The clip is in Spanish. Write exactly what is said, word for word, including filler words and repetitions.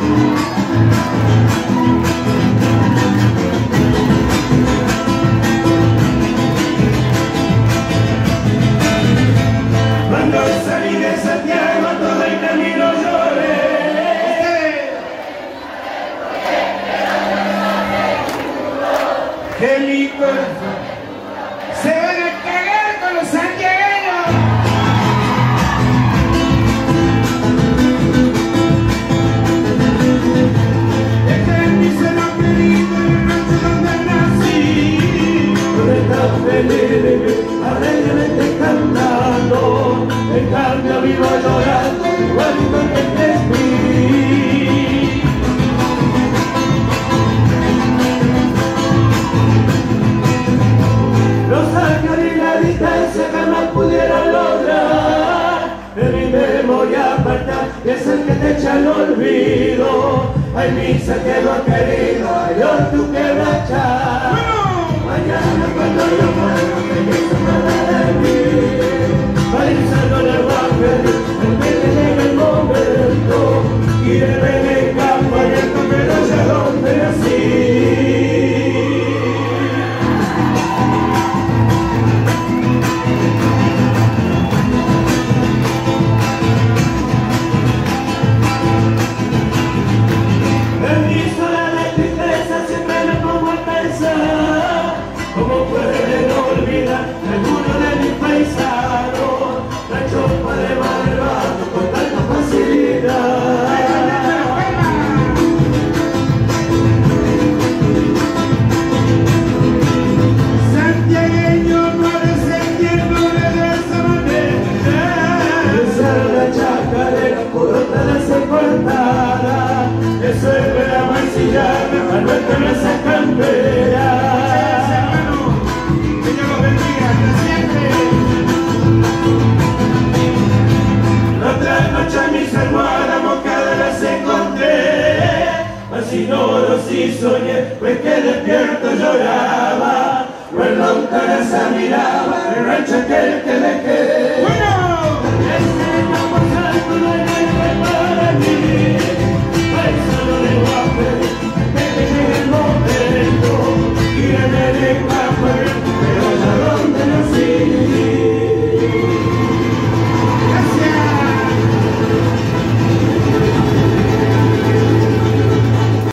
Cuando salí de Santiago todo el camino lloré. Que mi corazón se van a cagar con los santiagueños. Dejé mi suelo querido en el rancho donde nací. Donde estás feliz, alegremente cantando. En cambio vivo llorando, igualito que te vi. Los ángeles y la distancia jamás pudieron lograr de mi memoria apartar, y es el que te echa al olvido. Ay, mi Santiago querido, ay, Dios, tú quebrachar. Mañana cuando yo muera, me quiso nada de mí. Pensando en el papel, al que te llega el momento, y de venga pariendo, pero ya donde nací. En mi sola de tristeza siempre me pongo a pensar cómo pueden olvidar alguno de mis paisanos, la chopa de Malvado con tanta facilidad. Santiagueño parece tierno de esa manera, esa es la chacarera por otra de esa cortada, eso es ver a mancillarme al verte en esa campera. Otra noche a mis almohadas mojadas las encontré, así no lo sí soñé, pues que despierto lloraba, o en lontananza miraba el rancho aquel que dejé.